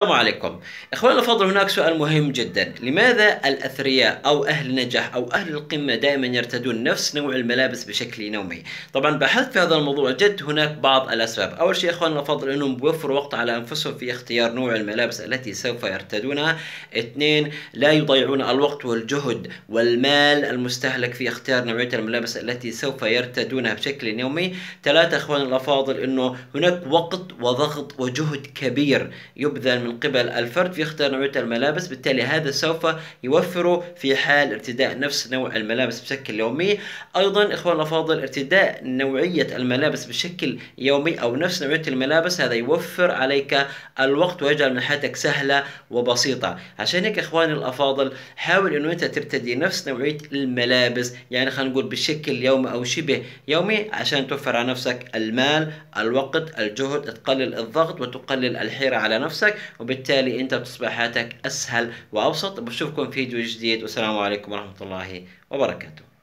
السلام عليكم. إخواننا الأفاضل، هناك سؤال مهم جدا: لماذا الأثرياء أو أهل النجاح أو أهل القمة دائما يرتدون نفس نوع الملابس بشكل يومي؟ طبعا بحثت في هذا الموضوع، جد هناك بعض الأسباب. أول شيء إخواننا الأفاضل، أنهم بيوفروا وقت على أنفسهم في اختيار نوع الملابس التي سوف يرتدونها. اثنين، لا يضيعون الوقت والجهد والمال المستهلك في اختيار نوعية الملابس التي سوف يرتدونها بشكل يومي. ثلاثة إخواننا الأفاضل، أنه هناك وقت وضغط وجهد كبير يبذل من قبل الفرد في اختيار نوعية الملابس، بالتالي هذا سوف يوفره في حال ارتداء نفس نوع الملابس بشكل يومي. أيضا إخوان الأفاضل، ارتداء نوعية الملابس بشكل يومي أو نفس نوعية الملابس، هذا يوفر عليك الوقت ويجعل من حياتك سهلة وبسيطة. عشان هيك إخواني الأفاضل، حاول إنه أنت ترتدي نفس نوعية الملابس، يعني خلينا نقول بشكل يومي أو شبه يومي، عشان توفر على نفسك المال، الوقت، الجهد، تقلل الضغط وتقلل الحيرة على نفسك، وبالتالي انت بتصبح حياتك اسهل وابسط. بشوفكم في فيديو جديد، والسلام عليكم ورحمة الله وبركاته.